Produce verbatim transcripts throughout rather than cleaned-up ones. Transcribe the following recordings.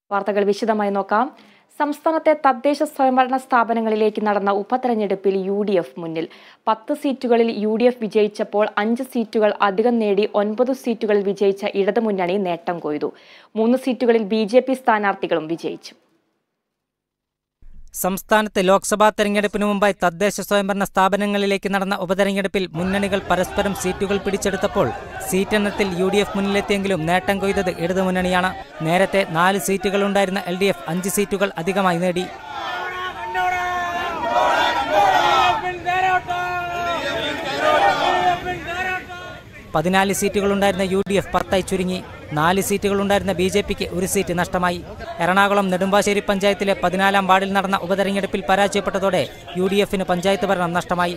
വാർത്തകൾ വിശദമായി നോക്കാം. സംസ്ഥാനത്തെ തദ്ദേശ സ്വയംഭരണ സ്ഥാപനങ്ങളിലേക്ക് നടന്ന ഉപതെരഞ്ഞെടുപ്പിൽ യു ഡി എഫ് മുന്നിൽ. പത്ത് സീറ്റുകളിൽ യു ഡി എഫ് വിജയിച്ചപ്പോൾ അഞ്ച് സീറ്റുകൾ അധികം നേടി ഒൻപത് സീറ്റുകളിൽ വിജയിച്ച ഇടതുമുന്നണി നേട്ടം കൊയ്തു. മൂന്ന് സീറ്റുകളിൽ ബി ജെ പി സ്ഥാനാർത്ഥികളും വിജയിച്ചു. സംസ്ഥാനത്ത് ലോക്സഭാ തെരഞ്ഞെടുപ്പിന് മുമ്പായി തദ്ദേശ സ്വയംഭരണ സ്ഥാപനങ്ങളിലേക്ക് നടന്ന ഉപതെരഞ്ഞെടുപ്പിൽ മുന്നണികൾ പരസ്പരം സീറ്റുകൾ പിടിച്ചെടുത്തപ്പോൾ സീറ്റെണ്ണത്തിൽ യു ഡി എഫ് മുന്നിലെത്തിയെങ്കിലും നേട്ടം കൊയ്തത് ഇടതുമുന്നണിയാണ്. നേരത്തെ നാല് സീറ്റുകളുണ്ടായിരുന്ന എൽ ഡി എഫ് അഞ്ച് സീറ്റുകൾ അധികമായി നേടി. പതിനാല് സീറ്റുകളുണ്ടായിരുന്ന യു ഡി എഫ് പത്തായി ചുരുങ്ങി. നാല് സീറ്റുകളുണ്ടായിരുന്ന ബി ജെ പിക്ക് ഒരു സീറ്റ് നഷ്ടമായി. എറണാകുളം നെടുമ്പാശ്ശേരി പഞ്ചായത്തിലെ പതിനാലാം വാർഡിൽ നടന്ന ഉപതെരഞ്ഞെടുപ്പിൽ പരാജയപ്പെട്ടതോടെ യു ഡി എഫിന് പഞ്ചായത്ത് ഭരണം നഷ്ടമായി.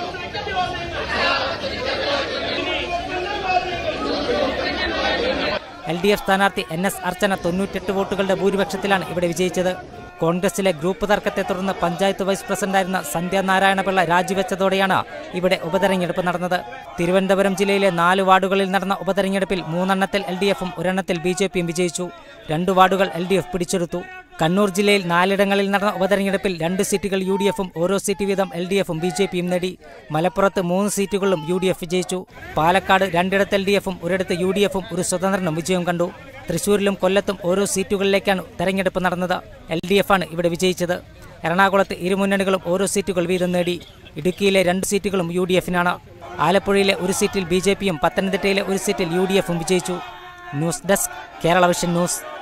എൽ ഡി എഫ് സ്ഥാനാർത്ഥി എൻ എസ് അർച്ചന തൊണ്ണൂറ്റെട്ട് വോട്ടുകളുടെ ഭൂരിപക്ഷത്തിലാണ് ഇവിടെ വിജയിച്ചത്. കോൺഗ്രസിലെ ഗ്രൂപ്പ് തർക്കത്തെ തുടർന്ന് പഞ്ചായത്ത് വൈസ് പ്രസിഡന്റായിരുന്ന സന്ധ്യാനാരായണപിള്ള രാജിവെച്ചതോടെയാണ് ഇവിടെ ഉപതെരഞ്ഞെടുപ്പ് നടന്നത്. തിരുവനന്തപുരം ജില്ലയിലെ നാല് വാർഡുകളിൽ നടന്ന ഉപതെരഞ്ഞെടുപ്പിൽ മൂന്നെണ്ണത്തിൽ എൽ ഡി എഫും ഒരെണ്ണത്തിൽ ബി ജെ പിയും വിജയിച്ചു. രണ്ട് വാർഡുകൾ എൽ ഡി എഫ് പിടിച്ചെടുത്തു. കണ്ണൂർ ജില്ലയിൽ നാലിടങ്ങളിൽ നടന്ന ഉപതെരഞ്ഞെടുപ്പിൽ രണ്ട് സീറ്റുകൾ യു ഡി എഫും ഓരോ സീറ്റ് വീതം എൽ ഡി എഫും ബി ജെ പിയും നേടി. മലപ്പുറത്ത് മൂന്ന് സീറ്റുകളിലും യു ഡി എഫ് വിജയിച്ചു. പാലക്കാട് രണ്ടിടത്ത് എൽ ഡി എഫും ഒരിടത്ത് യു ഡി എഫും ഒരു സ്വതന്ത്രനും വിജയം കണ്ടു. തൃശൂരിലും കൊല്ലത്തും ഓരോ സീറ്റുകളിലേക്കാണ് തെരഞ്ഞെടുപ്പ് നടന്നത്. എൽ ഡി എഫാണ് ഇവിടെ വിജയിച്ചത്. എറണാകുളത്ത് ഇരുമുന്നണികളും ഓരോ സീറ്റുകൾ വീതം നേടി. ഇടുക്കിയിലെ രണ്ട് സീറ്റുകളും യു ഡി എഫിനാണ്. ആലപ്പുഴയിലെ ഒരു സീറ്റിൽ ബി ജെ പിയും പത്തനംതിട്ടയിലെ ഒരു സീറ്റിൽ യു ഡി എഫും വിജയിച്ചു. News desk, Kerala vision news.